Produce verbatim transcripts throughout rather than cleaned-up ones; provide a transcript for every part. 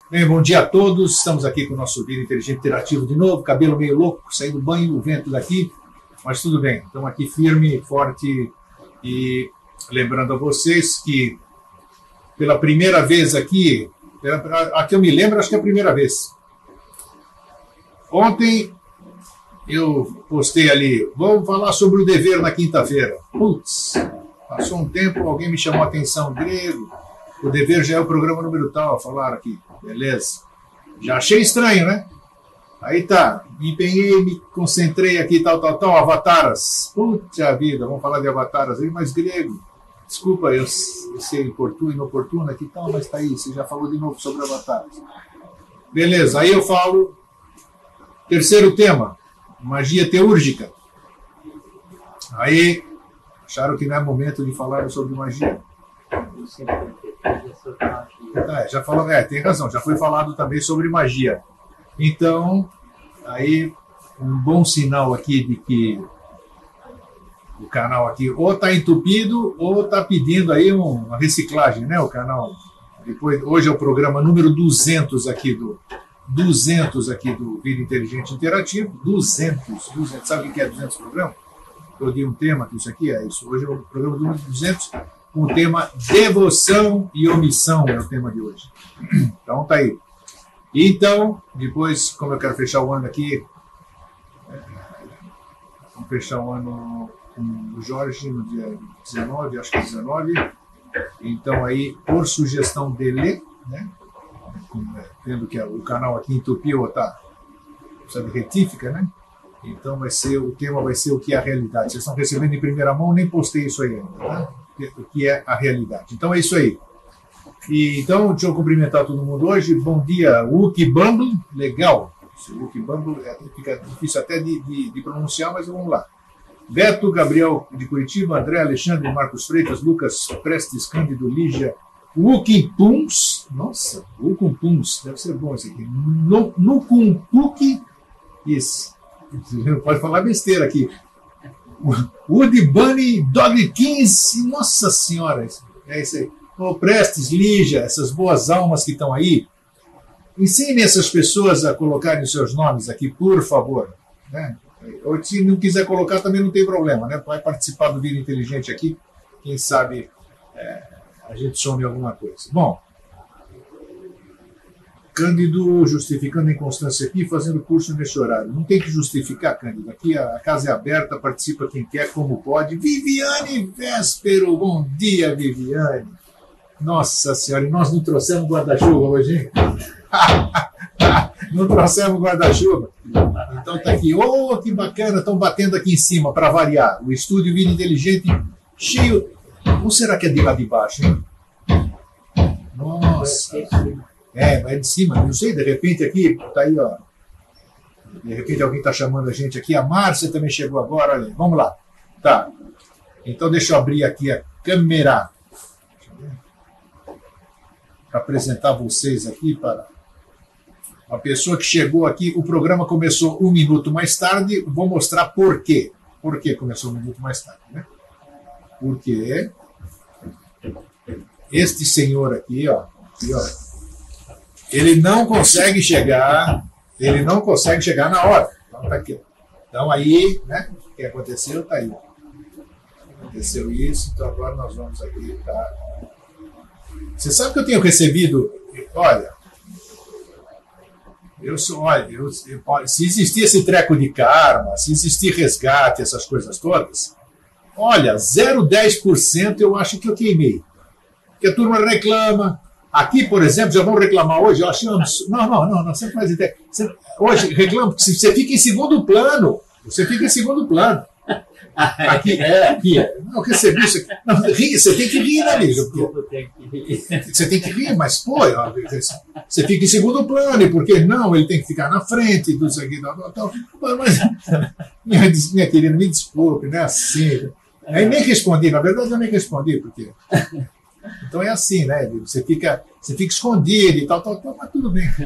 Bem, bom dia a todos. Estamos aqui com o nosso Vida Inteligente Interativo de novo. Cabelo meio louco, saí do banho, o vento daqui. Mas tudo bem. Estamos aqui firme, forte. E lembrando a vocês que pela primeira vez aqui, aqui eu me lembro, acho que é a primeira vez. Ontem eu postei ali, vamos falar sobre o dever na quinta-feira. Putz, passou um tempo, alguém me chamou a atenção, grego. O dever já é o programa número tal, falaram aqui. Beleza. Já achei estranho, né? Aí tá, me empenhei, me concentrei aqui, tal, tal, tal, avataras. Puta vida, vamos falar de avataras aí, mas grego. Desculpa, eu, eu sei importuno, inoportuno aqui, tal, mas tá aí, você já falou de novo sobre avataras. Beleza, aí eu falo, terceiro tema, magia teúrgica. Aí, acharam que não é momento de falar sobre magia. É, já falou, é, tem razão, já foi falado também sobre magia. Então, aí, um bom sinal aqui de que o canal aqui ou está entupido ou está pedindo aí uma reciclagem, né? O canal. Depois, hoje é o programa número duzentos aqui do duzentos aqui do Vida Inteligente Interativo. duzentos, duzentos. Sabe o que é duzentos programa? Eu dei um tema que isso aqui é isso. Hoje é o programa número duzentos. Com o tema devoção e omissão é o tema de hoje. Então tá aí. Então, depois, como eu quero fechar o ano aqui, é, vamos fechar o ano com o Jorge no dia dezenove, acho que é dezenove. Então aí, por sugestão dele, né, tendo que o canal aqui entupiu, tá, precisa de retífica, né? Então vai ser, o tema vai ser o que é a realidade. Vocês estão recebendo em primeira mão, nem postei isso aí ainda, né? O que é a realidade. Então é isso aí. E, então, deixa eu cumprimentar todo mundo hoje. Bom dia, Wookie Bumble. Legal. Esse Wookie Bumble é, fica difícil até de, de, de pronunciar, mas vamos lá. Beto, Gabriel de Curitiba, André, Alexandre, Marcos Freitas, Lucas Prestes, Cândido, Lígia, Wookie Puns. Nossa, Wookie Puns. Deve ser bom esse aqui. Nucumpuki. Isso. Pode falar besteira aqui. Woody Bunny, Dog quinze, nossa senhora, é isso aí. O Prestes, Lígia, essas boas almas que estão aí, ensine essas pessoas a colocarem os seus nomes aqui, por favor. Né? Ou se não quiser colocar, também não tem problema, né? Vai participar do Vida Inteligente aqui, quem sabe é, a gente some alguma coisa. Bom, Cândido justificando a inconstância aqui, fazendo curso nesse horário. Não tem que justificar, Cândido. Aqui a casa é aberta, participa quem quer, como pode. Viviane Véspero, bom dia, Viviane. Nossa Senhora, e nós não trouxemos guarda-chuva hoje, hein? Não trouxemos guarda-chuva. Então tá aqui, oh, que bacana, estão batendo aqui em cima, para variar. O estúdio Vida Inteligente cheio. Ou será que é de lá de baixo, hein? Nossa. É, vai de cima, não sei, de repente aqui, tá aí, ó. De repente alguém tá chamando a gente aqui. A Márcia também chegou agora, olha aí. Vamos lá. Tá. Então deixa eu abrir aqui a câmera. Para apresentar vocês aqui para a pessoa que chegou aqui. O programa começou um minuto mais tarde. Vou mostrar por quê. Por que começou um minuto mais tarde, né? Porque este senhor aqui, ó, aqui, ó, ele não consegue chegar, ele não consegue chegar na hora. Então, tá aqui. Então aí, né, o que aconteceu, tá aí. Aconteceu isso, então agora nós vamos aqui, tá? Você sabe que eu tenho recebido, olha, eu sou, olha, eu, eu, se existir esse treco de karma, se existir resgate, essas coisas todas, olha, zero vírgula dez por cento eu acho que eu queimei. Porque a turma reclama. Aqui, por exemplo, já vão reclamar hoje, eu achei um absurdo. Não, não, não, não, você não faz ideia. Você, hoje, reclama, porque você fica em segundo plano. Você fica em segundo plano. Aqui, é, aqui. Não, eu recebi isso aqui. Não, ri, você tem que rir, né, amigo? Você tem que rir, mas, pô, você fica em segundo plano, e por que não? Ele tem que ficar na frente, tudo isso aqui, tal, tal. Mas, minha, minha querida, me desculpe, não é assim. Aí nem respondi, na verdade eu nem respondi, porque... Então é assim, né? Você fica, você fica escondido e tal, tal, tal, mas tudo bem.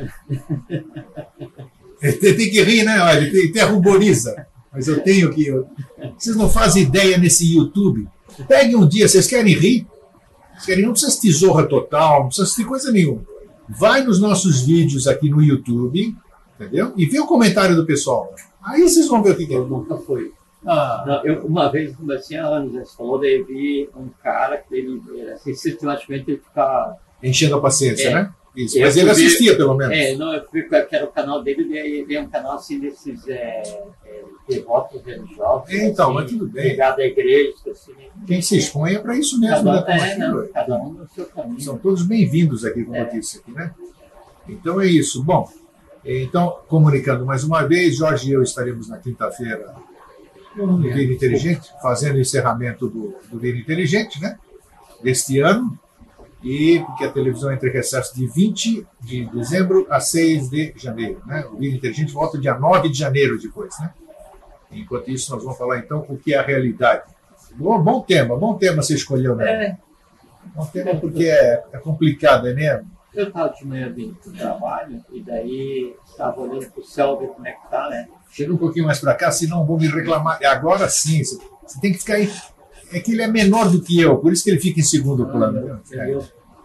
Tem, tem que rir, né? Olha, tem, tem a ruboriza. Mas eu tenho que... Eu... Vocês não fazem ideia nesse YouTube. Peguem um dia, vocês querem rir? Vocês querem, não precisa de tesoura total, não precisa de coisa nenhuma. vai nos nossos vídeos aqui no YouTube, entendeu? E vê o comentário do pessoal. Aí vocês vão ver o que, que é. Eu nunca fui. Ah, Não, eu, uma vez, como eu tinha anos, você falou, daí eu vi um cara que ele, assim, sistematicamente ele ficava... enchendo a paciência, É. né? Isso. Eu Mas ele vi- assistia, pelo menos. É, não, eu vi que era o canal dele, e aí veio um canal assim desses é, é, devotos religiosos. Então, assim, mas tudo bem. ligado à igreja, assim. Quem se expõe é para isso mesmo, Cada, né? Como é, aqui, não, ué. cada um no seu caminho. São todos bem-vindos aqui, como É. eu disse aqui, né? Então é isso. Bom, então, comunicando mais uma vez, Jorge e eu estaremos na quinta-feira no Vida Inteligente, fazendo o encerramento do, do Vida Inteligente, né? Deste ano. E porque a televisão entra em recesso de vinte de dezembro a seis de janeiro, né? O Vida Inteligente volta dia nove de janeiro depois, né? Enquanto isso, nós vamos falar então o que é a realidade. Bom, bom tema, bom tema você escolheu, né? É, Bom tema porque é, é complicado, é mesmo? eu estava de manhã vindo para o trabalho, e daí estava olhando para o céu, ver como é que tá, né? Chega um pouquinho mais para cá, senão vou me reclamar. Agora sim, você, você tem que ficar aí. É que ele é menor do que eu, por isso que ele fica em segundo plano. Eu, eu,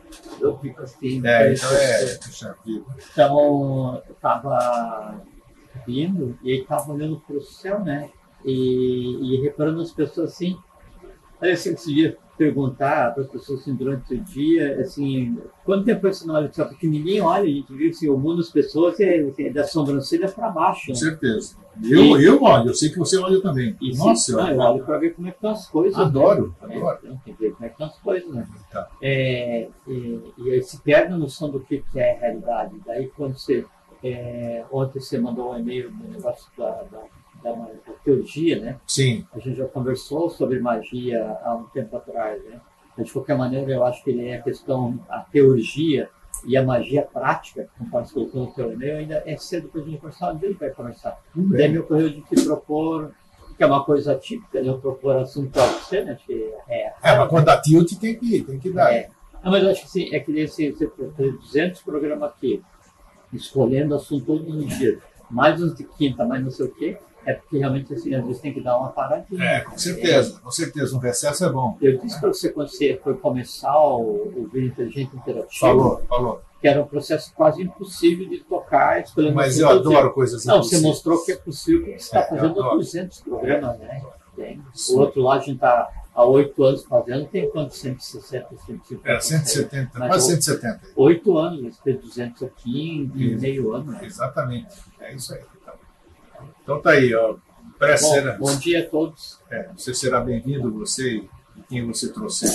eu fico assim. É, então é. Puxa vida. Então, eu estava vindo e ele estava olhando para o céu, né? E, e reparando as pessoas assim. Aí assim, esse dia perguntar para as pessoas assim, durante o dia, assim, quanto tempo você não olha para o céu? Porque ninguém olha, a gente viu assim, o mundo das pessoas é, é da sobrancelha para baixo. Com Né? certeza. Eu, eu olho, eu sei que você olha também. E Nossa, se, eu ah, eu olho para ver como é que estão as coisas. adoro, né? adoro. É, então, tem que ver como é que estão as coisas, né? Tá. É, e, e aí se perde a noção do que, que é a realidade. Daí quando você, é, ontem você mandou um e-mail no negócio da, da, da, da teologia, né? Sim, A gente já conversou sobre magia há um tempo atrás, né? Mas, de qualquer maneira, eu acho que ele é a questão, a teologia e a magia prática, conforme você colocou no teu e-mail, ainda é cedo para a gente conversar, onde ele vai conversar. tudo Daí bem. me ocorreu de te propor, que é uma coisa típica, de eu propor assunto para você, né? Que é, É, mas quando dá tilt tem que, tem que dar. é. Não, mas eu acho que sim, é que desse, você fazer duzentos programas aqui, escolhendo assunto todos os dias, mais uns de quinta, mais não sei o quê, é porque realmente, assim, às vezes tem que dar uma paradinha. É, com certeza, com certeza. Um recesso é bom. Eu disse para você, quando você foi começar o, o Vida Inteligente Interativo, Falou, falou. que era um processo quase impossível de tocar, escolhendo Mas assunto eu todo dia. adoro coisas Não, você impossíveis. mostrou que é possível, porque você está É, eu fazendo adoro. duzentos programas, né? Tem. Sim. O outro lá a gente está há oito anos fazendo, tem quantos? cento e sessenta, cento e cinquenta? Era cento e setenta, Mas quase o- cento e setenta. Oito anos, você fez duzentos aqui em, em Isso. meio ano. Né? Exatamente. É isso aí. Então, então tá aí, ó. Presta Bom, bom dia a todos. É, você será bem-vindo, você e quem você trouxer.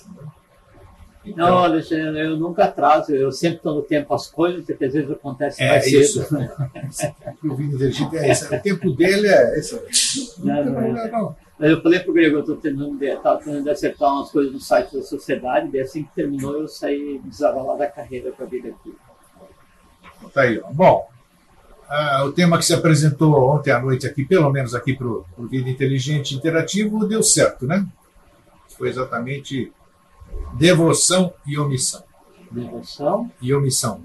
Então, Não, Alexandre, eu nunca atraso, eu sempre estou no tempo as coisas, porque às vezes acontece é mais isso. cedo. O Vini Vergite é esse. O tempo dele é esse. Não, Não, não, não, não. não. Mas eu falei pro Grego, eu estou tentando, de- tava tentando de acertar umas coisas no site da sociedade, e assim que terminou eu saí desabalado da carreira para vir aqui. Tá aí, ó. Bom, ah, o tema que se apresentou ontem à noite aqui, pelo menos aqui para o Vida Inteligente Interativo, deu certo, né? Foi exatamente devoção e omissão. Devoção, E omissão.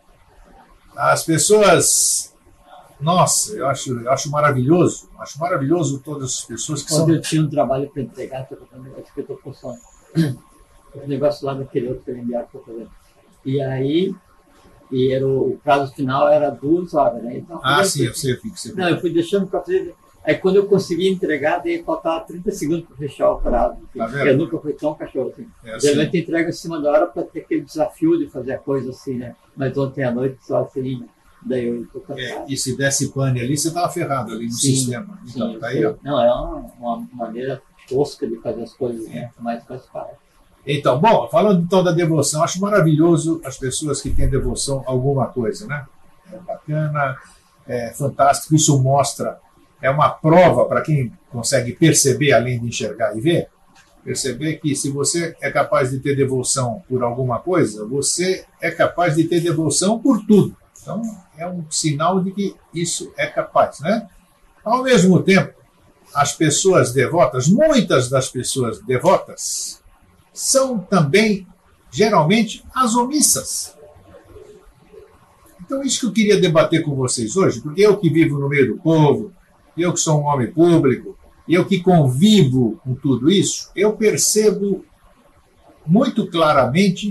As pessoas... Nossa, eu acho, eu acho maravilhoso. Acho maravilhoso todas as pessoas que são... quando eu tinha um trabalho para entregar, estou fazendo um negócio que eu estou funcionando. O negócio lá naquele outro que eu enviaram para fazer. E aí, e era o, o prazo final era duas horas, né? Então, Ah, eu sim, fui- eu sei o que você Não, eu fui deixando para fazer. Aí quando eu consegui entregar, daí faltava trinta segundos para fechar o prazo. Tá vendo? Eu nunca fui tão cachorro assim. É assim. Geralmente entrega em cima da hora para ter aquele desafio de fazer a coisa assim, né? Mas ontem à noite só assim, daí eu estou É, cansado. e se desse pane ali, você estava ferrado ali no Sim, sistema. Então, Sim, tá eu aí, ó. sei. Não, é uma, uma maneira tosca de fazer as coisas, né? Mas faz parte. Então, bom, falando então da devoção, acho maravilhoso as pessoas que têm devoção a alguma coisa, né? É bacana, é fantástico, isso mostra, é uma prova para quem consegue perceber, além de enxergar e ver, perceber que se você é capaz de ter devoção por alguma coisa, você é capaz de ter devoção por tudo. Então, é um sinal de que isso é capaz, né? Ao mesmo tempo, as pessoas devotas, muitas das pessoas devotas, são também, geralmente, as omissas. Então, isso que eu queria debater com vocês hoje, porque eu que vivo no meio do povo, eu que sou um homem público, eu que convivo com tudo isso, eu percebo muito claramente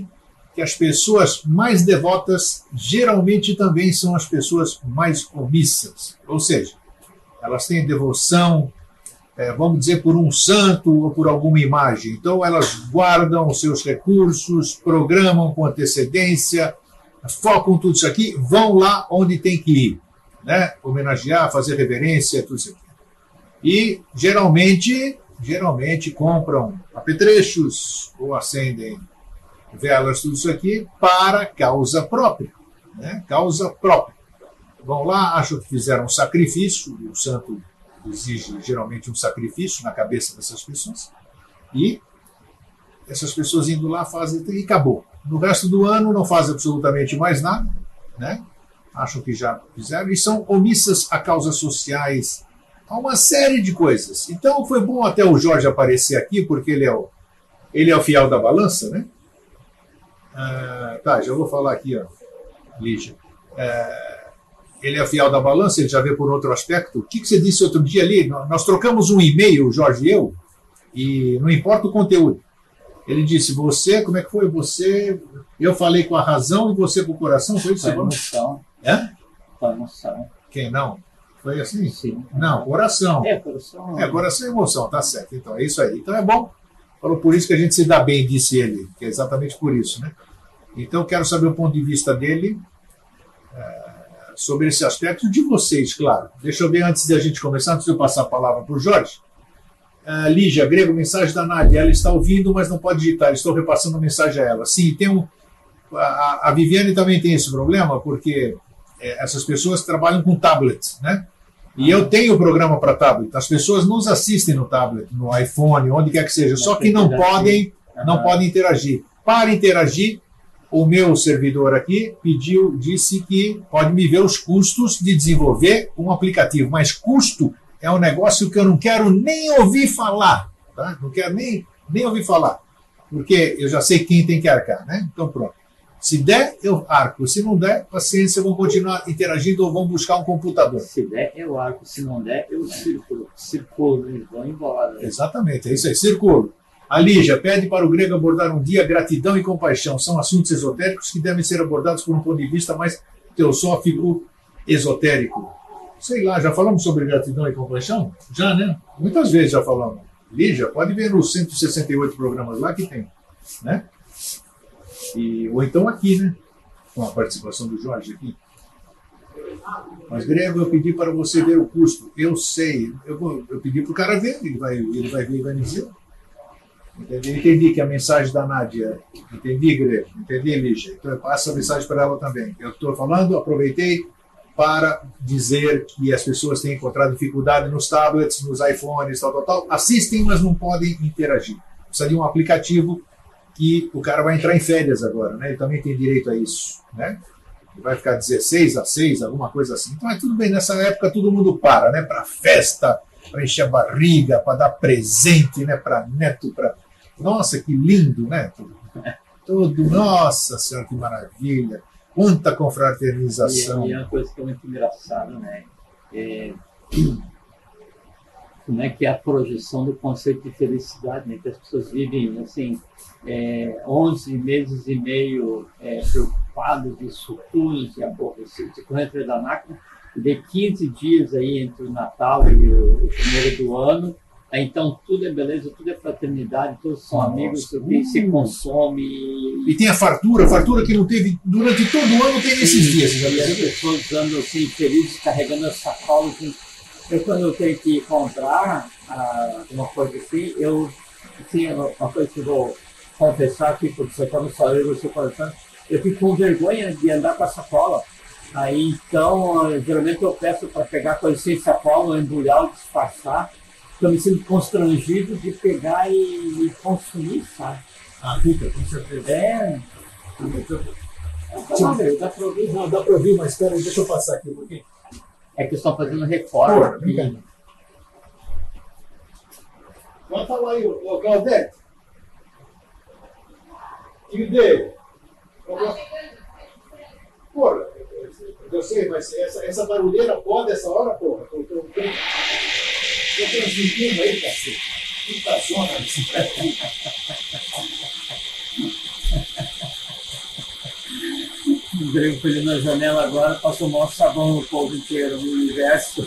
que as pessoas mais devotas geralmente também são as pessoas mais omissas. Ou seja, elas têm devoção, é, vamos dizer, por um santo ou por alguma imagem. Então, elas guardam os seus recursos, programam com antecedência, focam tudo isso aqui, vão lá onde tem que ir, né? Homenagear, fazer reverência, tudo isso aqui. E, geralmente, geralmente compram apetrechos ou acendem velas, tudo isso aqui, para causa própria, né? Causa própria. Vão lá, acham que fizeram um sacrifício, o santo exige geralmente um sacrifício na cabeça dessas pessoas, e essas pessoas indo lá fazem e acabou. No resto do ano não fazem absolutamente mais nada, né? Acham que já fizeram, e são omissas a causas sociais, a uma série de coisas. Então foi bom até o Jorge aparecer aqui, porque ele é o, ele é o fiel da balança, né? Ah, tá, já vou falar aqui, ó, Lígia. É, ele é fiel da balança, ele já vê por outro aspecto. O que, que você disse outro dia ali? Nós trocamos um e-mail, o Jorge e eu, e não importa o conteúdo. Ele disse, você, como é que foi? Você, eu falei com a razão e você com o coração? Foi isso? Com a emoção. É? Com a emoção. Quem não? Foi assim? Sim. Não, coração. É, coração. É, coração e emoção, tá certo. Então, é isso aí. Então é bom. Falou, por isso que a gente se dá bem, disse ele, que é exatamente por isso, né? Então, quero saber o ponto de vista dele é, sobre esse aspecto de vocês, claro. Deixa eu ver antes de a gente começar, antes de eu passar a palavra para o Jorge. Uh, Lígia, Grego, mensagem da Nádia. Ela está ouvindo, mas não pode digitar. Estou repassando a mensagem a ela. Sim, tem um, a, a Viviane também tem esse problema, porque é, essas pessoas trabalham com tablet, né? E eu tenho o programa para tablet. As pessoas nos assistem no tablet, no iPhone, onde quer que seja. Só que não podem, não podem interagir. Para interagir, o meu servidor aqui pediu, disse que pode me ver os custos de desenvolver um aplicativo. Mas custo é um negócio que eu não quero nem ouvir falar. Tá? Não quero nem, nem ouvir falar. Porque eu já sei quem tem que arcar, né? Então pronto. Se der, eu arco. Se não der, paciência, vão continuar interagindo ou vão buscar um computador. Se der, eu arco. Se não der, eu circulo. Circulo e vou embora. Exatamente, é isso aí. Circulo. A Lígia pede para o Grego abordar um dia gratidão e compaixão. São assuntos esotéricos que devem ser abordados por um ponto de vista mais teosófico esotérico. Sei lá, já falamos sobre gratidão e compaixão? Já, né? Muitas vezes já falamos. Lígia, pode ver nos cento e sessenta e oito programas lá que tem, né? E, ou então aqui, né? Com a participação do Jorge aqui. Mas, Grego, eu pedi para você ver o custo. Eu sei. Eu, vou, eu pedi para o cara ver, ele vai, ele vai ver e vai me dizer. Entendi, entendi que a mensagem da Nádia. Entendi, Grego. Entendi, Lígia. Então eu passo a mensagem para ela também. Eu estou falando, aproveitei para dizer que as pessoas têm encontrado dificuldade nos tablets, nos iPhones, tal, tal, tal. Assistem, mas não podem interagir. Precisa de um aplicativo que o cara vai entrar em férias agora, né? Ele também tem direito a isso, né? Ele vai ficar dezesseis a seis, alguma coisa assim. Então, é tudo bem, nessa época todo mundo para, né? Para festa, para encher a barriga, para dar presente, né? Para neto, para... Nossa, que lindo, né? Tudo, tudo, nossa senhora, que maravilha. Quanta confraternização. E, e é uma coisa que é muito engraçada, né? É... Como é que é a projeção do conceito de felicidade, né? Que as pessoas vivem, assim, é, onze meses e meio é, preocupados, dissuturos e aborrecidos, e correndo da máquina, e de quinze dias aí entre o Natal e o, o primeiro do ano, aí, então tudo é beleza, tudo é fraternidade, todos são Nossa, amigos, tudo se consome. E tem a fartura, a fartura que não teve durante todo o ano, tem nesses dias. E as pessoas andando assim, felizes, carregando as sacolas, assim. Eu, quando eu tenho que comprar ah, uma coisa assim, eu, assim, uma coisa que eu vou confessar aqui, porque você está no salário, você conversando, eu fico com vergonha de andar com a sacola. Aí, então, geralmente eu peço para pegar coisa sem sacola, embrulhar ou disfarçar, porque eu me sinto constrangido de pegar e, e consumir, sabe? Ah, fica, com certeza. É. Não, dá para ouvir, não, dá para ouvir, mas espera aí, deixa eu passar aqui um pouquinho. É que estão fazendo reforma. Bota lá aí, o Claudete. E o dele? Porra, eu sei, mas essa, essa barulheira pode essa hora, porra? Eu tô transmitindo aí, cacete. Que tá zona desse o grego foi ali na janela agora, passou o maior sabão no povo inteiro, no universo.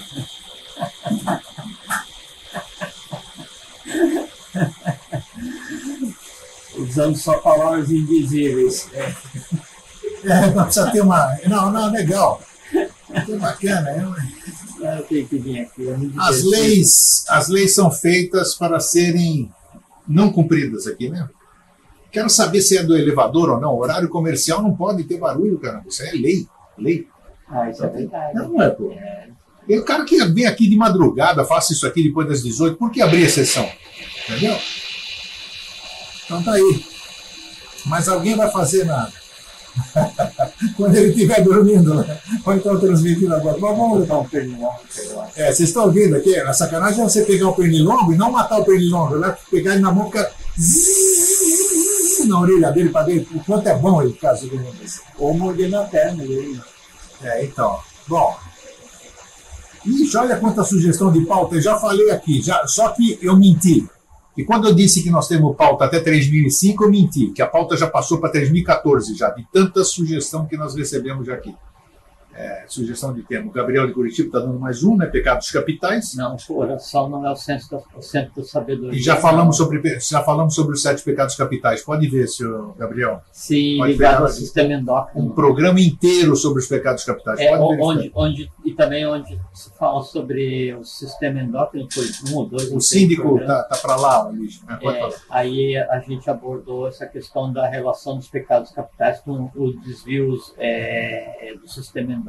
Usando só palavras invisíveis. É, é não precisa ter uma. Não, não, legal. É bacana. É... Eu tenho que vir aqui. É as, leis, as leis são feitas para serem não cumpridas aqui, né? Quero saber se é do elevador ou não. Horário comercial não pode ter barulho, cara. Isso é lei. Lei. Ah, isso é verdade. Não, não é, pô. É. E o cara que vem aqui de madrugada, faça isso aqui depois das dezoito, por que abrir a sessão? Entendeu? Então tá aí. Mas alguém vai fazer nada. Quando ele estiver dormindo, né? Ou então transmitindo agora. Mas vamos botar um pernilongo. É, vocês estão ouvindo aqui? A sacanagem é você pegar o pernilongo e não matar o pernilongo, né? Pegar ele na mão e ficar na orelha dele para ver o quanto é bom ele ficar subindo isso. Ou morder na perna dele. É, então. Bom. Ixi, olha quanta sugestão de pauta. Eu já falei aqui, já, só que eu menti. E quando eu disse que nós temos pauta até três mil e cinco, eu menti, que a pauta já passou para três mil e quatorze já, de tanta sugestão que nós recebemos já aqui. É, sugestão de tema. O Gabriel de Curitiba está dando mais um, né? Pecados capitais. Não, oração não é o centro da, o centro da sabedoria. E já falamos, sobre, já falamos sobre os sete pecados capitais. Pode ver, senhor Gabriel. Sim, Pode ligado ao sistema endócrino. Um programa inteiro sobre os pecados capitais. É, onde, onde, e também onde se fala sobre o sistema endócrino, foi um ou dois. O síndico está tá para lá, Luiz. Né? Pode é, falar. Aí a gente abordou essa questão da relação dos pecados capitais com os desvios é, do sistema endócrino.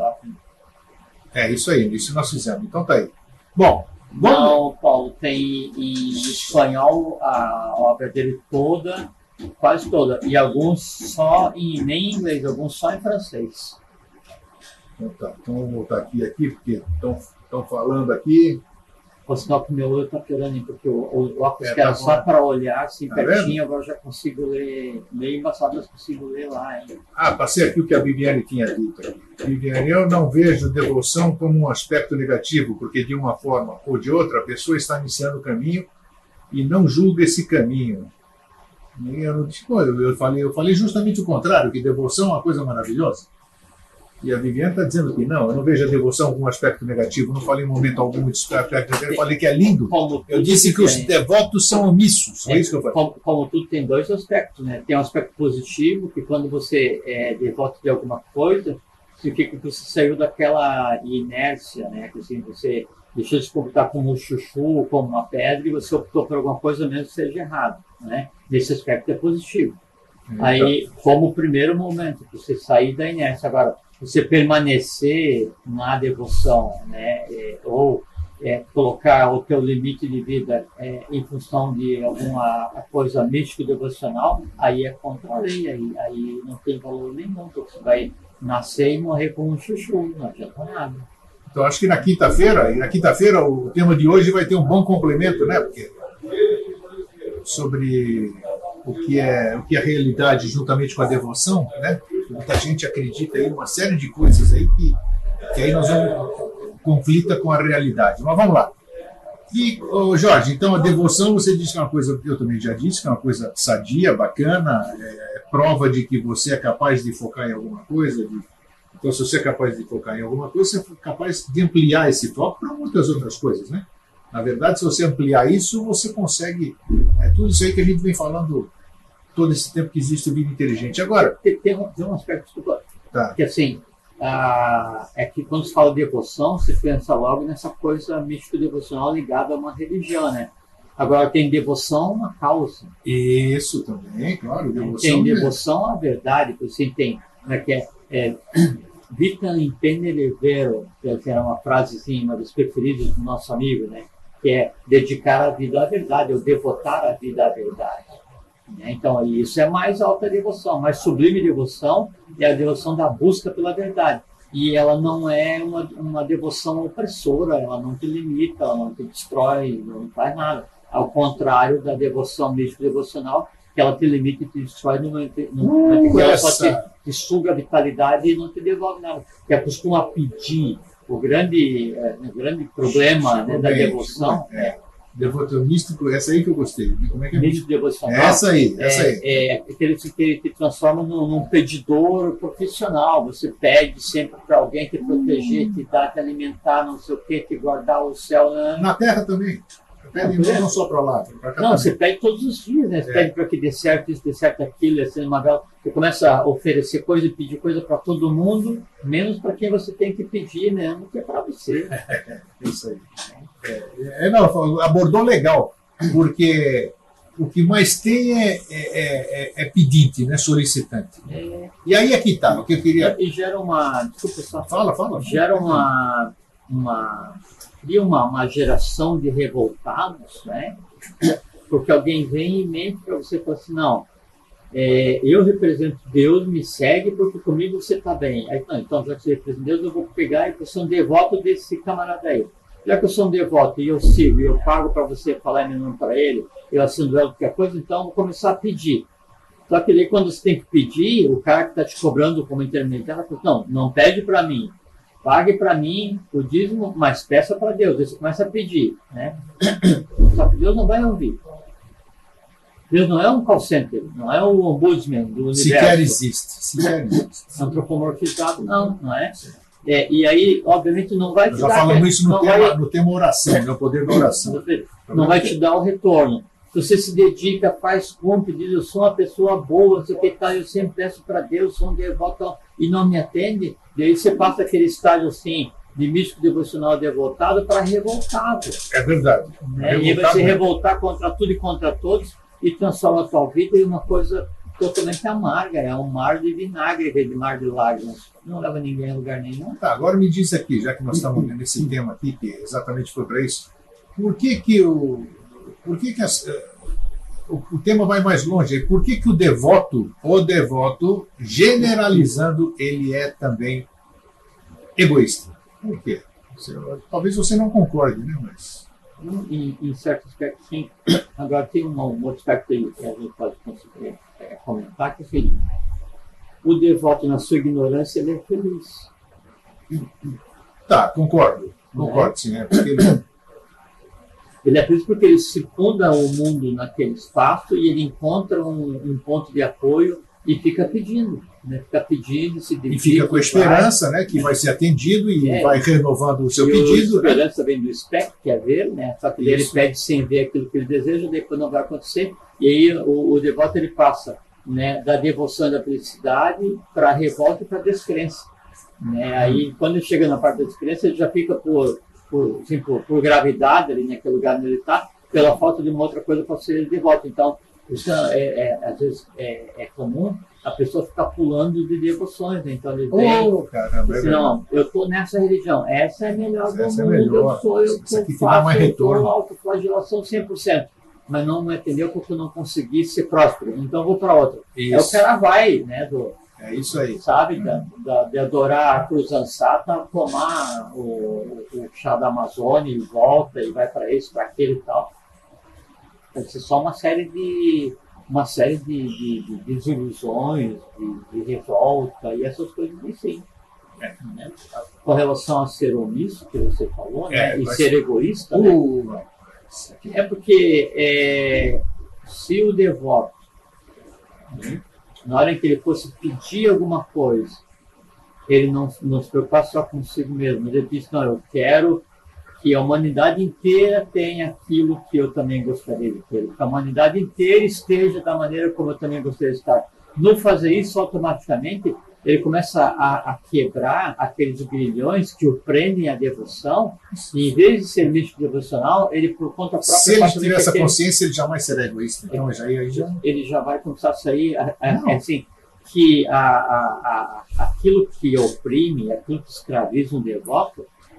É isso aí, isso nós fizemos. Então tá aí. Bom, não, Paulo, tem em espanhol a obra dele toda, quase toda, e alguns só em nem em inglês, alguns só em francês. Então tá, então vou voltar aqui, aqui porque estão falando aqui. O sinal que meu olho está piorando, porque o, o, o óculos é, que era tá só para olhar assim tá pertinho, vendo? Agora já consigo ler, meio embaçado, mas consigo ler lá. Hein? Ah, passei aqui o que a Viviane tinha dito. Viviane, eu não vejo devoção como um aspecto negativo, porque de uma forma ou de outra a pessoa está iniciando o caminho e não julga esse caminho. Eu, não, tipo, eu, eu, falei, eu falei justamente o contrário, que devoção é uma coisa maravilhosa. E a Viviane está dizendo que não, eu não vejo a devoção como um aspecto negativo, não falei em momento algum de aspecto negativo, eu falei que é lindo. Eu disse que os devotos são omissos, é isso que eu falei. Como, como tudo tem dois aspectos, né? Tem um aspecto positivo, que quando você é devoto de alguma coisa, significa que você saiu daquela inércia, né? Que assim, você deixou de se comportar como um chuchu, como uma pedra, e você optou por alguma coisa mesmo que seja errado, né? Nesse aspecto é positivo. Então. Aí, como o primeiro momento, que você sair da inércia. Agora, você permanecer na devoção, né, é, ou é, colocar o teu limite de vida é, em função de alguma coisa místico-devocional, aí é contra a lei, aí, aí não tem valor nenhum, porque você vai nascer e morrer como um chuchu, não adianta nada. Então, acho que na quinta-feira, e na quinta-feira o tema de hoje vai ter um bom complemento, né, porque sobre o que é, o que é a realidade juntamente com a devoção, né? Muita gente acredita em uma série de coisas aí que, que aí nós vamos conflita com a realidade. Mas vamos lá. E, oh, Jorge, então a devoção, você disse que é uma coisa, eu também já disse, que é uma coisa sadia, bacana, é, é prova de que você é capaz de focar em alguma coisa. De, então, se você é capaz de focar em alguma coisa, você é capaz de ampliar esse foco para muitas outras coisas, né? Na verdade, se você ampliar isso, você consegue. É tudo isso aí que a gente vem falando todo esse tempo que existe vida inteligente. Agora. Tem, tem, um, tem um aspecto tá. que, assim, ah, é que quando se fala de devoção, se pensa logo nessa coisa místico-devocional ligada a uma religião, né? Agora, tem devoção a uma causa. Isso também, claro. Devoção tem devoção à verdade, que assim, tem, né, que é, é vitam impene vero, que é uma frasezinha, uma das preferidas do nosso amigo, né? Que é dedicar a vida à verdade, ou devotar a vida à verdade. Então, isso é mais alta devoção, mais sublime devoção é a devoção da busca pela verdade. E ela não é uma, uma devoção opressora, ela não te limita, ela não te destrói, não faz nada. Ao contrário da devoção místico-devocional, que ela te limita e te destrói no momento que ela só te, te suga a vitalidade e não te devolve nada. Que acostuma pedir. O grande, o grande problema, né, da devoção é Devoto místico, essa aí que eu gostei. Como é que é? Místico devocional. Essa aí, essa aí. É, é aquele que ele te transforma num, num pedidor profissional. Você pede sempre para alguém te proteger, te dar, te alimentar, não sei o quê, te guardar o céu. Né? Na terra também. Pede não, não só para lá, para cá. Não, também. você pede todos os dias, né? Você É. pede para que dê certo isso, dê certo aquilo, assim, uma vela. Você começa a oferecer coisa e pedir coisa para todo mundo, menos para quem você tem que pedir, né? Não que é para você. É isso aí. É, é, não, abordou legal, porque o que mais tem é, é, é, é pedinte, né? Solicitante. É, E aí é que tá, o que eu queria. e gera uma. Desculpa só. Fala, fala. Gera uma. uma cria uma, uma geração de revoltados, né? Porque alguém vem e mente para você e fala assim: não, é, eu represento Deus, me segue porque comigo você está bem. Aí, não, então, já que você representa Deus, eu vou pegar e eu sou um devoto desse camarada aí. Já que eu sou um devoto e eu sigo e eu pago para você falar em nome para ele, eu assino qualquer coisa, então eu vou começar a pedir. Só que daí, quando você tem que pedir, o cara que está te cobrando como intermediário fala: não, não pede para mim. Pague para mim o dízimo, mas peça para Deus. Aí você começa a pedir, né? Só que Deus não vai ouvir. Deus não é um call center, não é o ombudsman do universo. Sequer existe. Sequer existe. Antropomorfizado, não, não é? É, e aí, obviamente, não vai te Nós já dar... falamos isso no não tema, vai, no tema oração, no poder da oração. não vai te dar o retorno. Se você se dedica, faz cumpre, diz: eu sou uma pessoa boa, não sei o que tal, eu sempre peço para Deus, sou um devoto, e não me atende, e aí você passa aquele estágio assim, de místico devocional devotado para revoltado. É verdade. Né? E aí vai se revoltar contra tudo e contra todos e transforma a tua vida em uma coisa totalmente amarga. É um mar de vinagre, de mar de lágrimas. Não leva ninguém a lugar nenhum. Tá, agora me diz aqui, já que nós estamos nesse tema aqui, que exatamente foi para isso, por que que o... Por que que as, o, o tema vai mais longe? Por que que o devoto, o devoto, generalizando, ele é também egoísta? Por quê? Você, talvez você não concorde, né? Mas... Em, em certo aspecto, sim. Agora tem um, um outro aspecto aí que a gente pode conseguir é, comentar, que é o seguinte: o devoto, na sua ignorância, ele é feliz. Tá, concordo. Concordo, é? Sim. É porque ele... Ele é feliz porque ele circunda o mundo naquele espaço e ele encontra um, um ponto de apoio e fica pedindo, né? Fica pedindo, se dedica. E fica com a esperança, vai, né, que vai ser atendido e é, vai renovando o seu e pedido. A esperança, né? Vem do espectro, que é ver, né? Só que ele pede sem ver aquilo que ele deseja, depois não vai acontecer. E aí o, o devoto ele passa, né, da devoção e da felicidade para a revolta e para a descrença. Né? Aí quando ele chega na parte da descrença, ele já fica por. Por, assim, por, por gravidade ali naquele lugar onde ele está, pela falta de uma outra coisa para ser de volta. Então, isso é, é, às vezes é, é comum a pessoa ficar pulando de devoções. Né? Então, ele vem oh, caramba, assim: não, eu estou nessa religião, essa é a melhor do essa mundo, é melhor. eu sou, eu Isso aqui faço, mais eu retorno. sou autoflagelação cem por cento. Mas não entendeu porque eu não consegui ser próspero. Então, eu vou para outra. Aí o cara vai, né, do... É isso aí. Sabe, da, da, de adorar a cruz ansata, tomar o, o chá da Amazônia e volta e vai para isso, para aquele e tal. Pode ser só uma série de, uma série de, de, de desilusões, de, de revolta e essas coisas assim. É, né? Com relação a ser omisso, que você falou, né? É, E ser egoísta, uh, né? É porque é, se o devoto, né, na hora em que ele fosse pedir alguma coisa, ele não, não se preocupasse só consigo mesmo. Ele disse: não, eu quero que a humanidade inteira tenha aquilo que eu também gostaria de ter. Que a humanidade inteira esteja da maneira como eu também gostaria de estar. No fazer isso, automaticamente, ele começa a, a quebrar aqueles grilhões que o prendem à devoção, e em vez de ser místico devocional, ele, por conta própria... Se ele tiver essa consciência, ele jamais será egoísta. Então, já, aí já... Ele já vai começar a sair, a, a, assim, que a, a, a, aquilo que oprime, aquilo que escraviza um devoto,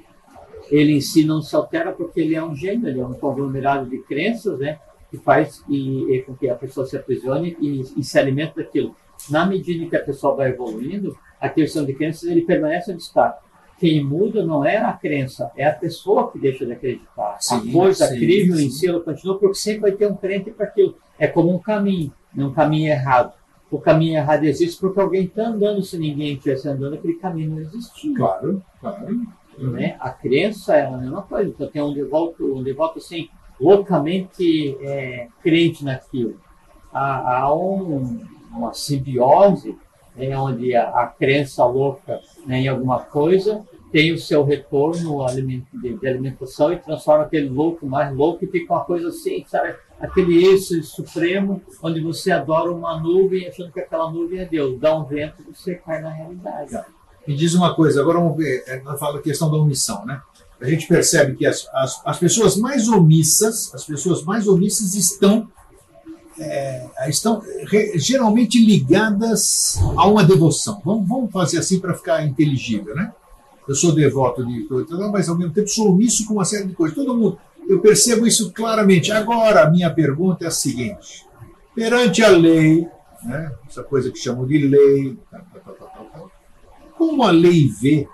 ele em si não se altera porque ele é um gênio, ele é um conglomerado de crenças, né, que faz e, e, com que a pessoa se aprisione e, e se alimenta daquilo. Na medida em que a pessoa vai evoluindo, a questão de crenças, ele permanece onde está. Quem muda não é a crença, é a pessoa que deixa de acreditar. Sim, a coisa crível em si, ela continua, porque sempre vai ter um crente para aquilo. É como um caminho, um caminho errado. O caminho errado existe porque alguém está andando. Se ninguém estivesse andando, aquele caminho não existia. Claro, claro. Né? A crença é a mesma coisa. Então tem um devoto, um devoto assim, loucamente é, crente naquilo. Há, há um, uma simbiose, né, onde a, a crença louca, né, em alguma coisa tem o seu retorno de, de alimentação e transforma aquele louco mais louco e fica uma coisa assim, sabe? Aquele êxtase supremo, onde você adora uma nuvem achando que aquela nuvem é Deus. Dá um vento e você cai na realidade. Me diz uma coisa, agora vamos ver, nós falamos a questão da omissão, né? A gente percebe que as, as, as pessoas mais omissas, as pessoas mais omissas estão, é, estão re, geralmente ligadas a uma devoção. Vamos, vamos fazer assim para ficar inteligível, né? Eu sou devoto de coisa, mas ao mesmo tempo sou omisso com uma série de coisas. Todo mundo, eu percebo isso claramente. Agora, a minha pergunta é a seguinte: perante a lei, né, essa coisa que chamam de lei, tá, tá, tá, tá, tá, como a lei vê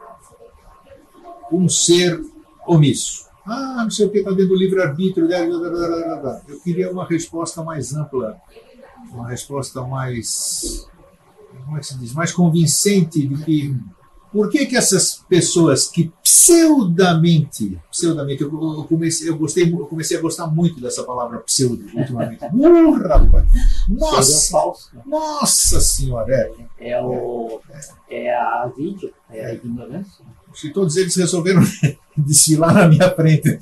um ser omisso? Ah, não sei o que, está dentro do livre-arbítrio. Eu queria uma resposta mais ampla, uma resposta mais, como é que se diz, mais convincente de que por que que essas pessoas que pseudamente, pseudamente, eu, eu, comecei, eu, gostei, eu comecei a gostar muito dessa palavra pseudo ultimamente. Uh, rapaz! Nossa! Nossa Senhora! É, é, o, é a vídeo, é a ignorância. Se todos eles resolveram desfilar na minha frente.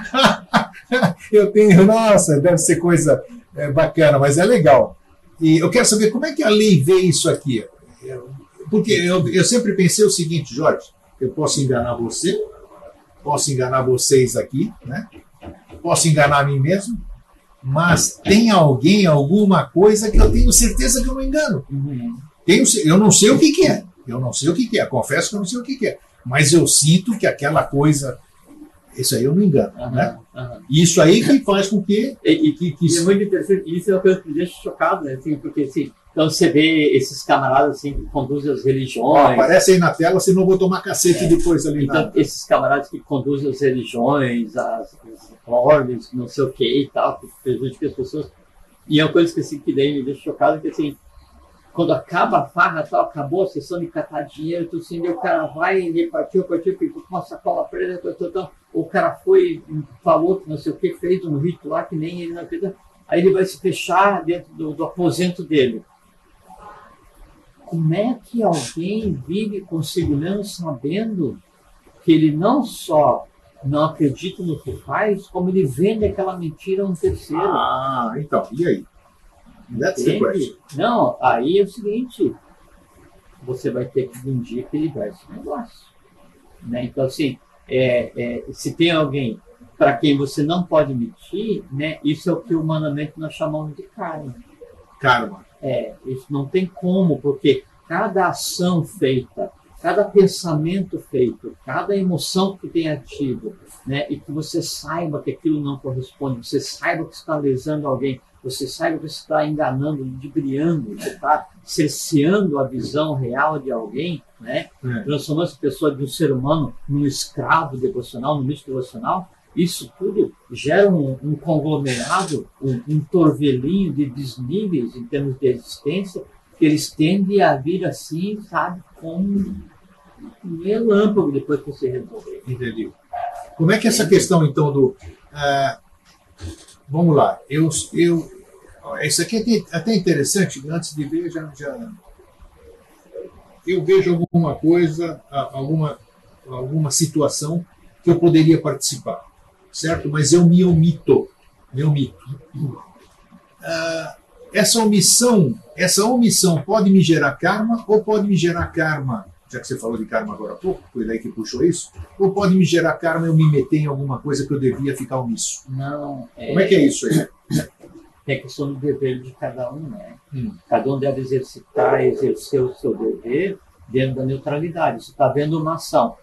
Eu tenho, nossa, deve ser coisa é, bacana, mas é legal. E eu quero saber como é que a lei vê isso aqui. Eu, Porque eu, eu sempre pensei o seguinte, Jorge, eu posso enganar você, posso enganar vocês aqui, né? Posso enganar a mim mesmo, mas tem alguém, alguma coisa que eu tenho certeza que eu não engano. Uhum. Tenho, eu não sei o que, que é, eu não sei o que, que é, confesso que eu não sei o que, que é, mas eu sinto que aquela coisa, isso aí eu não engano. Uhum, né? Uhum. Isso aí que faz com que... E, e, que, que... É muito interessante, isso é uma coisa que me deixa chocado, né? Assim, porque assim... Então você vê esses camaradas assim, que conduzem as religiões. Oh, aparece aí na tela, senão eu vou tomar cacete é. depois ali. Então, nada. Esses camaradas que conduzem as religiões, as, as ordens, não sei o que e tal, que prejudicam as pessoas. E é uma coisa que, assim, que daí me deixa chocado, que assim, quando acaba a farra, tal, acabou a sessão de catar dinheiro, tudo assim, o cara vai e repartiu, repartiu, ficou com uma sacola presa, então, o cara foi, falou que não sei o que, fez um rito lá que nem ele não fez. Aí ele vai se fechar dentro do, do aposento dele. Como é que alguém vive com segurança sabendo que ele não só não acredita no que faz, como ele vende aquela mentira a um terceiro? Ah, então, e aí? That's the question. Não, aí é o seguinte, você vai ter que um dia equilibrar esse negócio. Né? Então, assim, é, é, se tem alguém para quem você não pode mentir, né, isso é o que humanamente nós chamamos de karma. Karma. É, isso não tem como, porque cada ação feita, cada pensamento feito, cada emoção que tenha tido, né, e que você saiba que aquilo não corresponde, você saiba que está lesando alguém, você saiba que você está enganando, ludibriando, você está cerceando a visão real de alguém, né, é. transformando essa pessoa de um ser humano num escravo devocional, num místico devocional. Isso tudo gera um, um conglomerado, um, um torvelinho de desníveis em termos de existência, que eles tendem a vir assim, sabe, como um relâmpago depois que você resolver. Entendi. Como é que é essa questão, então, do... Uh, vamos lá, eu, eu, isso aqui é até interessante, antes de ver, já, já eu vejo alguma coisa, alguma, alguma situação que eu poderia participar. Certo? Mas eu me omito. Me omito. Uh, essa omissão, essa omissão pode me gerar karma ou pode me gerar karma, já que você falou de karma agora há pouco, foi daí que puxou isso, ou pode me gerar karma eu me meter em alguma coisa que eu devia ficar omisso? Não. É... Como é que é isso aí? Tem a questão do dever de cada um, né? Hum. Cada um deve exercitar, exercer o seu dever dentro da neutralidade. Você está vendo uma ação.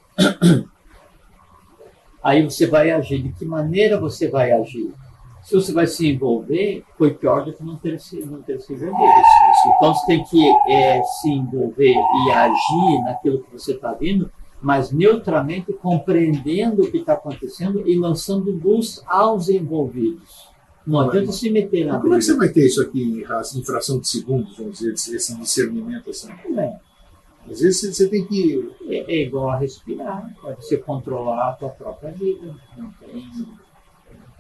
Aí você vai agir. De que maneira você vai agir? Se você vai se envolver, foi pior do que não ter se, não ter se envolvido. Então você tem que é, se envolver e agir naquilo que você está vendo, mas neutralmente compreendendo o que está acontecendo e lançando luz aos envolvidos. Não adianta se meter na briga. Como é que você vai ter isso aqui em fração de segundos, vamos dizer, esse discernimento assim? É. Às vezes você tem que... É, é igual a respirar, pode você controlar a tua própria vida. Não tem...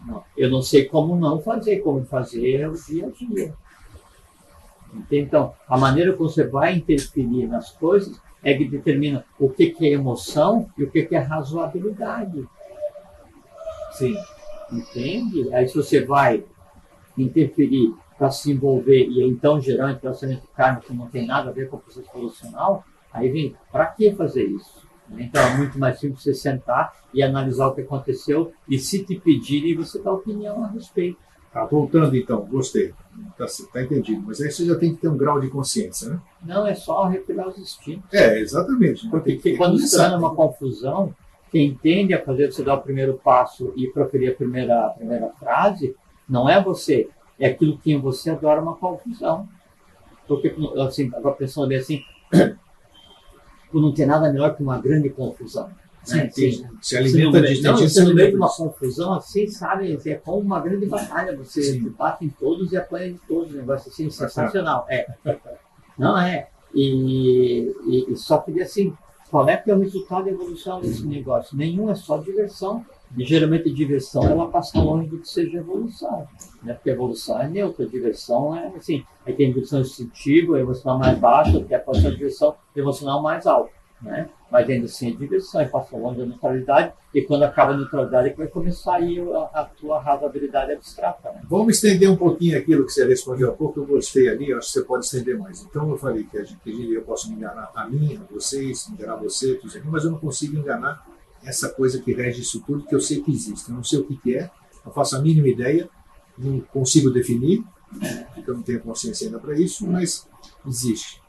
Não. Eu não sei como não fazer, como fazer é o dia a dia. Então, a maneira como você vai interferir nas coisas é que determina o que, que é emoção e o que, que é razoabilidade. Sim. Entende? Aí se você vai interferir para se envolver e então gerar um entrelaçamento kármico que não tem nada a ver com o processo evolucional, aí vem, para que fazer isso? Então é muito mais simples você sentar e analisar o que aconteceu e se te pedirem, você dá opinião a respeito. Tá, voltando então, gostei. Tá, tá entendido. Mas aí você já tem que ter um grau de consciência, né? Não, é só recuperar os instintos. É, exatamente. Porque que quando se torna uma confusão, quem tende a fazer você dar o primeiro passo e proferir a primeira, a primeira frase, não é você, é aquilo que em você adora uma confusão. Porque, assim, agora pensando bem assim, não tem nada melhor que uma grande confusão. Sim, né? Sim, se alimenta de não, você no meio de uma confusão assim, sabe? É como uma grande batalha. Você Sim. bate em todos e apanha de todos. Um negócio assim, sensacional. É. Não é. E, e, e só que assim, qual é que é o resultado da evolução desse negócio? Nenhum, é só diversão. E geralmente a diversão ela passa longe do que seja evolução. Né? Porque a evolução é neutra, a diversão é assim. Aí tem diversão instintiva, emocional mais baixa, até pode ser a diversão emocional mais alta. Né? Mas ainda assim é diversão, e passa longe da neutralidade, e quando acaba a neutralidade é que vai começar aí a, a tua razoabilidade abstrata. Né? Vamos estender um pouquinho aquilo que você respondeu há pouco, eu gostei ali, eu acho que você pode estender mais. Então eu falei que, a gente, que eu posso me enganar a mim, a vocês, enganar você, tudo aqui, mas eu não consigo enganar essa coisa que rege isso tudo, que eu sei que existe. Eu não sei o que, que é, não faço a mínima ideia, não consigo definir, porque eu não tenho consciência ainda para isso, mas existe.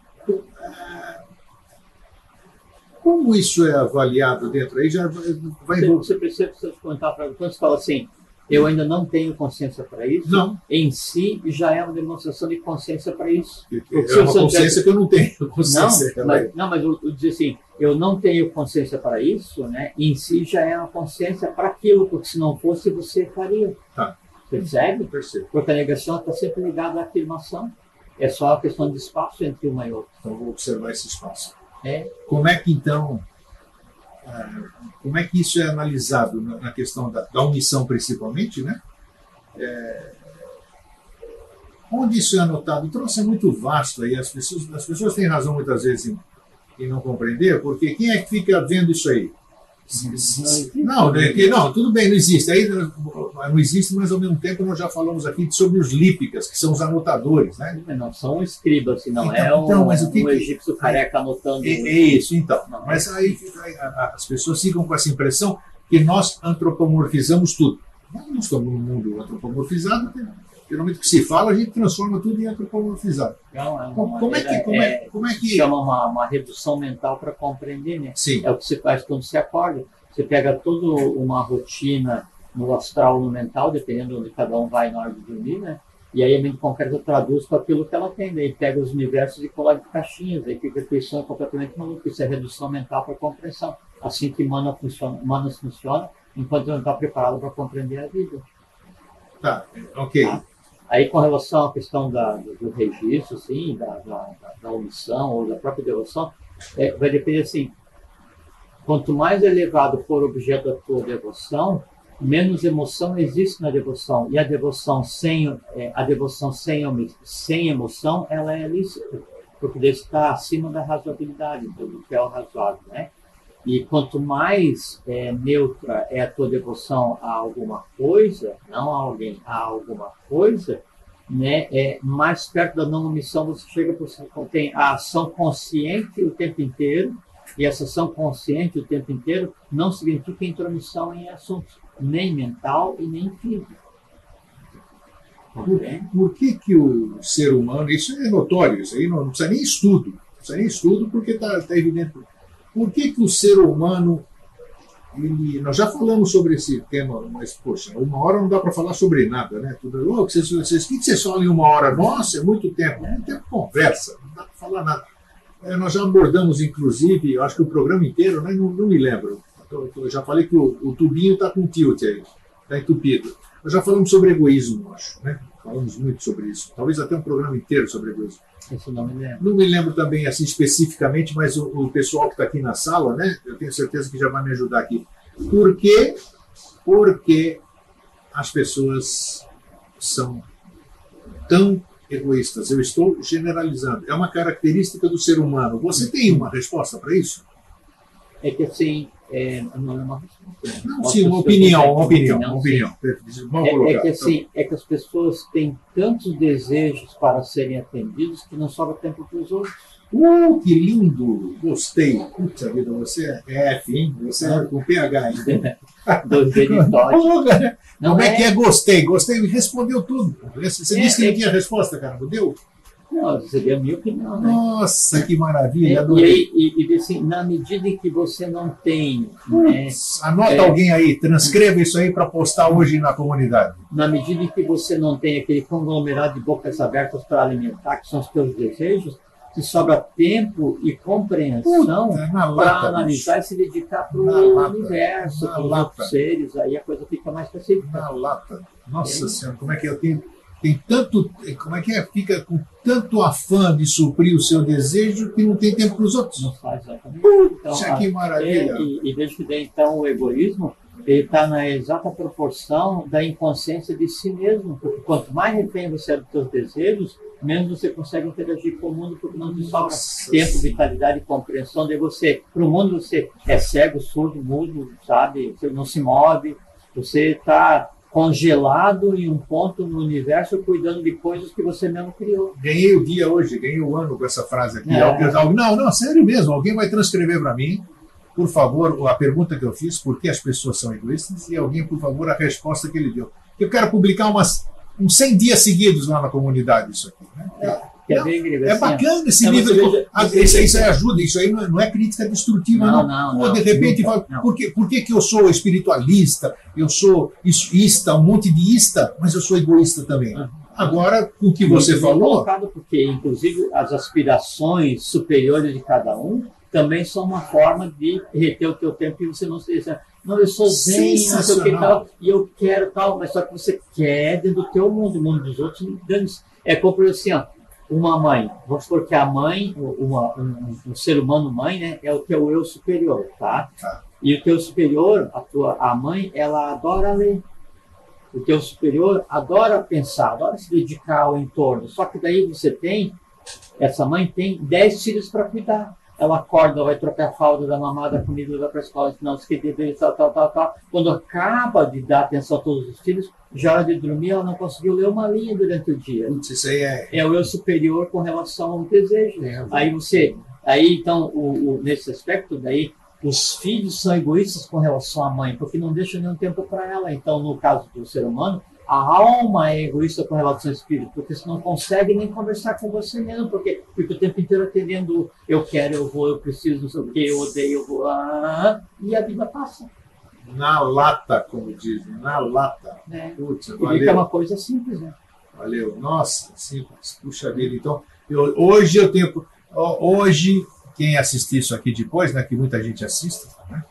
Como isso é avaliado dentro aí? Já vai você, você precisa comentar para quando você fala assim, eu ainda não tenho consciência para isso. Não. Em si já é uma demonstração de consciência para isso. É uma consciência que eu não tenho. Consciência, não, mas, não, mas eu, eu dizer assim, eu não tenho consciência para isso, né? Em si já é uma consciência para aquilo, porque se não fosse você faria. Tá. Percebe? Percebo. Porque a negação está sempre ligada à afirmação. É só a questão de espaço entre uma e outra. Então vou observar esse espaço. É. Como é que então, como é que isso é analisado na questão da, da omissão principalmente, né? É, onde isso é anotado? O troço é muito vasto aí, as pessoas, as pessoas têm razão muitas vezes em, em não compreender, porque quem é que fica vendo isso aí? Não, não, não, tudo bem, não existe. Aí não existe, mas ao mesmo tempo nós já falamos aqui sobre os lípicas, que são os anotadores, né? Não são escribas, não então, é um, então, mas o que, um egípcio careca anotando. É, é isso, então. Não, mas aí as pessoas ficam com essa impressão que nós antropomorfizamos tudo. Nós não estamos num mundo antropomorfizado, geralmente o que se fala, a gente transforma tudo em antropomorfizado. Não, é como, como, é que, como, é, como é que... chama uma, uma redução mental para compreender, né? Sim. É o que você faz quando você acorda. Você pega toda uma rotina no astral, no mental, dependendo de onde cada um vai na hora de dormir, né? E aí a mente concreta traduz com aquilo que ela tem. Daí pega os universos e coloca em caixinhas. Aí fica a questão completamente maluca. Isso é redução mental para compreensão. Assim que Manas funciona, Manas funciona, enquanto não está preparado para compreender a vida. Tá, ok. Tá? Aí, com relação à questão da, do, do registro, assim, da, da, da omissão ou da própria devoção, é, vai depender assim, quanto mais elevado for o objeto da tua devoção, menos emoção existe na devoção. E a devoção sem, é, a devoção sem, sem emoção, ela é lícita, porque daí está acima da razoabilidade, do que é o razoável, né? E quanto mais é, neutra é a tua devoção a alguma coisa, não a alguém, a alguma coisa, né, é, mais perto da não omissão você chega, porque você tem a ação consciente o tempo inteiro, e essa ação consciente o tempo inteiro não significa intromissão em assuntos, nem mental e nem físico. Por, por que que o ser humano, isso é notório, isso aí não, não precisa nem estudo, não precisa nem estudo porque está tá evidente. Por que que o ser humano, ele, nós já falamos sobre esse tema, mas, poxa, uma hora não dá para falar sobre nada, né? Tudo, oh, vocês, vocês, o que vocês falam em uma hora? Nossa, é muito tempo. Muito tempo conversa, não dá para falar nada. É, nós já abordamos, inclusive, eu acho que o programa inteiro, né? não, não me lembro. Eu, eu já falei que o, o tubinho está com tilt aí, está entupido. Nós já falamos sobre egoísmo, eu acho, né? Falamos muito sobre isso. Talvez até um programa inteiro sobre egoísmo. Isso não me lembro. Não me lembro também assim especificamente, mas o, o pessoal que está aqui na sala, né? Eu tenho certeza que já vai me ajudar aqui. Por quê? Porque as pessoas são tão egoístas. Eu estou generalizando. É uma característica do ser humano. Você tem uma resposta para isso? É que assim, é, não é uma resposta. Não, sim, uma opinião, uma opinião, uma opinião. Vamos é, colocar. É que assim, é que as pessoas têm tantos desejos para serem atendidos que não sobra tempo para os outros. Uh, que lindo! Gostei. Puta vida, você é F, hein? Você é com P H ainda. Do de Todd. Como é que é gostei? Gostei, respondeu tudo. Você É, disse que é não tinha resposta, cara, não deu? Não, seria a minha opinião, né? Nossa, que maravilha. É, e aí, e, e assim, na medida em que você não tem, né, Putz, anota é, alguém aí, transcreva isso aí para postar hoje na comunidade. na medida em que você não tem aquele conglomerado de bocas abertas para alimentar, que são os teus desejos, se sobra tempo e compreensão Puta, na para lata, analisar bicho. e se dedicar para Na o lata, universo, na para os lata. outros seres, aí a coisa fica mais pacífica. Na lata. Nossa É. Senhora, como é que eu tenho. Tem tanto. Como é que é? Fica com tanto afã de suprir o seu desejo que não tem tempo para os outros. Não faz exatamente. Puxa, a- que maravilha. é, e, e veja que daí, então, o egoísmo ele está na exata proporção da inconsciência de si mesmo. Porque quanto mais refém você é dos seus desejos, menos você consegue interagir com o mundo, porque não te sobra Nossa tempo, Senhora. vitalidade e compreensão. De você, para o mundo, você é cego, surdo, mudo, sabe? Você não se move, você está congelado em um ponto no universo, cuidando de coisas que você mesmo criou. Ganhei o dia hoje, ganhei o ano com essa frase aqui. É. Alguém- Não, não, sério mesmo. Alguém vai transcrever para mim, por favor, a pergunta que eu fiz, por que as pessoas são egoístas, e alguém, por favor, a resposta que ele deu. Eu quero publicar umas, uns cem dias seguidos lá na comunidade isso aqui. Né? Quer Não, ver, Grilo? É Assim, ó, bacana esse Não, livro. você veja- Ah, isso, isso aí ajuda, isso aí não é, não é crítica destrutiva, Não, não. não, Pô, não, de repente, nunca, fala, não. por, que, por que, que eu sou espiritualista, eu sou ista, um monte de ista, mas eu sou egoísta também? Uhum. Agora, o que você Muito bem falou, colocado, porque, inclusive, as aspirações superiores de cada um também são uma forma de reter o teu tempo e você não se dizer, não, eu sou zen, não sei o que Sensacional. tal, e eu quero tal, mas só que você quer dentro do teu mundo, o mundo dos outros, dane-se. É como assim, ó, uma mãe, vamos supor que a mãe, uma, um, um ser humano mãe, né, é o teu eu superior, tá? Tá. E o teu superior, a tua a mãe, ela adora ler. O teu superior adora pensar, adora se dedicar ao entorno. Só que daí você tem, essa mãe tem dez filhos para cuidar. Ela acorda, vai trocar a fralda da mamada, a comida, vai para a escola, não se que tal, tal, tal, tal. Quando acaba de dar atenção a todos os filhos, já hora de dormir, ela não conseguiu ler uma linha durante o dia. putz, isso aí é. É o eu superior com relação ao desejo. É. Aí você, aí então, o, o, nesse aspecto, daí, os filhos são egoístas com relação à mãe, porque não deixam nenhum tempo para ela. Então, no caso do ser humano, a alma é egoísta com relação ao espírito, porque você não consegue nem conversar com você mesmo, porque fica o tempo inteiro atendendo eu quero, eu vou, eu preciso, não sei o quê, eu odeio, eu vou, ah, e a vida passa. Na lata, como dizem, na lata. Né? Putz, E fica valeu. uma coisa simples, né? Valeu. Nossa, simples. Puxa vida. Então, eu, hoje eu tenho. ho- Hoje, quem assistir isso aqui depois, né, que muita gente assiste, né,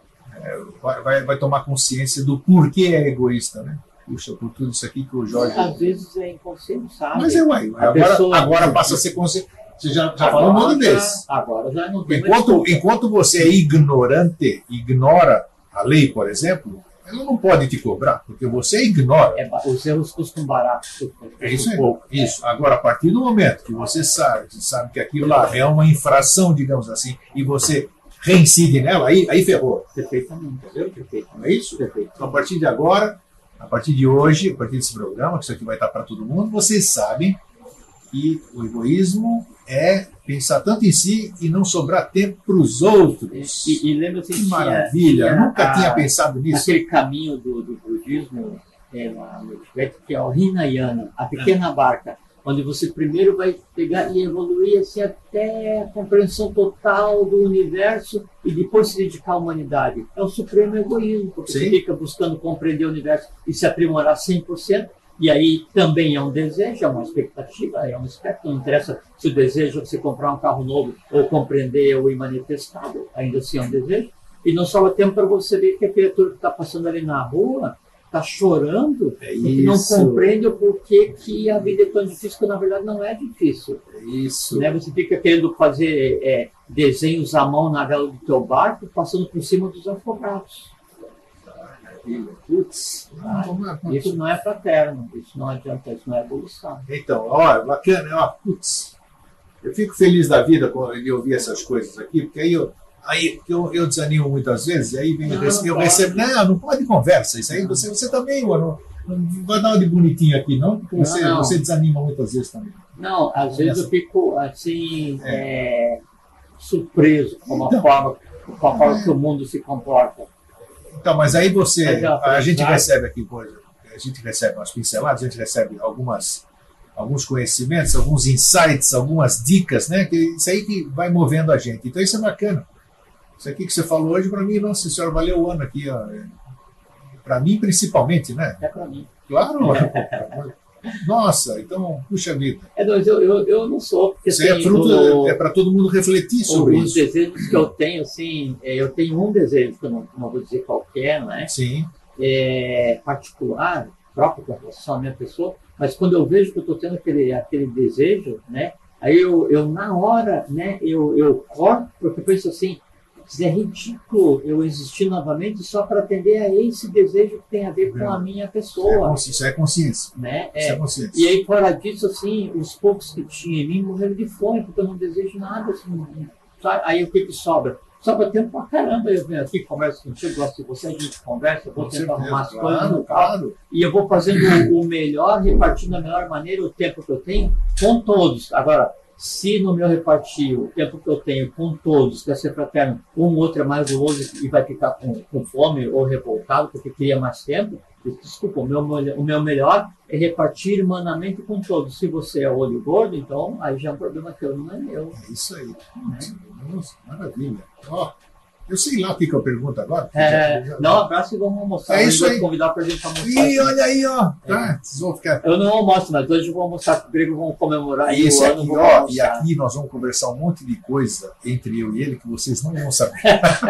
é, vai, vai, vai tomar consciência do porquê é egoísta, né? Puxa, por tudo isso aqui que o Jorge. Às vezes é inconsciente, sabe? Mas é, uai. A Agora, pessoa- agora passa a ser consciente. Você já, já falou um monte de vezes. Agora já não tem mais Enquanto, desculpa. enquanto você é ignorante, ignora a lei, por exemplo, ela não pode te cobrar, porque você ignora. É, ba- os erros custam barato. custam É isso aí. pouco. Isso. Agora, a partir do momento que você sabe, você sabe que aquilo lá é uma infração, digamos assim, e você reincide nela, aí, aí ferrou. Perfeitamente. Entendeu? Perfeito. Não é isso? Perfeito. Então, a partir de agora, a partir de hoje, a partir desse programa, que isso aqui vai estar para todo mundo, vocês sabem que o egoísmo é pensar tanto em si e não sobrar tempo para os outros. E, e lembra-se Que maravilha! Eu nunca a- tinha pensado nisso. aquele caminho do, do budismo é, lá no Tibete, que é o Hinayana, a pequena barca, onde você primeiro vai pegar e evoluir assim, até a compreensão total do universo e depois se dedicar à humanidade. É o supremo egoísmo, porque Sim. você fica buscando compreender o universo e se aprimorar cem por cento. E aí também é um desejo, é uma expectativa, é um espectro. Não interessa se o desejo é você comprar um carro novo ou compreender o imanifestado, ainda assim é um desejo. E não sobra tempo para você ver que a criatura que está passando ali na rua está chorando, É porque não isso. compreende o porquê que a vida é tão difícil, que na verdade não é difícil. É isso. Né? Você fica querendo fazer é, desenhos à mão na vela do teu barco, passando por cima dos afogados. maravilha. Putz, Ah, não, não, não, Isso não é fraterno, isso não adianta, isso não é evolução. Então, ó, bacana, ó, putz, eu fico feliz da vida quando eu ouvir essas coisas aqui, porque aí eu, aí eu, eu desanimo muitas vezes, e aí vem, Não, eu, não recebo, eu pode. recebo, não, não pode conversa, isso aí você, você também, não, não vai dar uma de bonitinho aqui, não, porque você, Não, não. você desanima muitas vezes também. Não, às vezes eu fico assim, É. é, surpreso com a Então. forma, com a forma que o mundo se comporta. Então, mas aí você, Mas é uma a gente aprendizagem. recebe aqui, por exemplo, a gente recebe umas pinceladas, a gente recebe algumas, alguns conhecimentos, alguns insights, algumas dicas, né? Que isso aí que vai movendo a gente. Então isso é bacana. Isso aqui que você falou hoje, para mim, nossa senhora, valeu o ano aqui. Para mim, principalmente, né? É para mim. Claro. Nossa, então, puxa vida. É, mas eu, eu, eu não sou, porque Isso aí é assim, fruto, o- é para todo mundo refletir sobre os isso. desejos que eu tenho, assim, é, eu tenho um desejo, que eu não, não vou dizer qual que é, né? Sim, É, particular, próprio com relação à minha pessoa, mas quando eu vejo que eu estou tendo aquele, aquele desejo, né, aí eu, eu na hora, né, eu, eu corto, porque eu penso assim, é ridículo eu existir novamente só para atender a esse desejo que tem a ver com a minha isso é, pessoa, consci- isso é consciência. né? Isso é É, consciência. e aí, fora disso, assim, os poucos que tinha em mim morreram de fome, porque eu não desejo nada, assim, sabe? Aí o que que sobra? Sobra tempo pra caramba. Eu venho aqui, converso contigo, gosto de você, a gente conversa, eu vou Com tentar certeza, arrumar as claro, coisas e tal. claro. E eu vou fazendo o melhor, repartindo da melhor maneira o tempo que eu tenho com todos. Agora, se no meu repartir o tempo que eu tenho com todos, quer ser fraterno, um outro é mais guloso e vai ficar com, com fome ou revoltado porque queria mais tempo, desculpa, o meu, o meu melhor é repartir humanamente com todos. Se você é olho gordo, então aí já é um problema teu, não é meu. É isso aí. Né? Nossa, maravilha. Ó, eu sei lá o que, que eu pergunto agora. É, Já- já- dá um abraço e vamos almoçar. É Eu isso vou aí. te convidar para a gente almoçar. Ih, olha aí, ó. Tá, vocês vão ficar. Eu não almoço, mas hoje eu vou almoçar com o Grego, vamos comemorar aí Isso o ano. aqui, vamos ó, e almoçar. aqui nós vamos conversar um monte de coisa entre eu e ele que vocês não vão saber.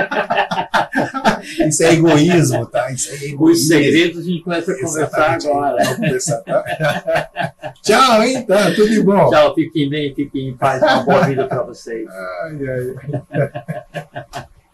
Isso é egoísmo, tá? Isso é egoísmo. Os segredos a gente começa a conversar Exatamente. agora. Vamos conversar, tá? Tchau, hein? Tá, tudo de bom. Tchau, fiquem bem, fiquem em paz, uma boa vida para vocês. Ai, ai.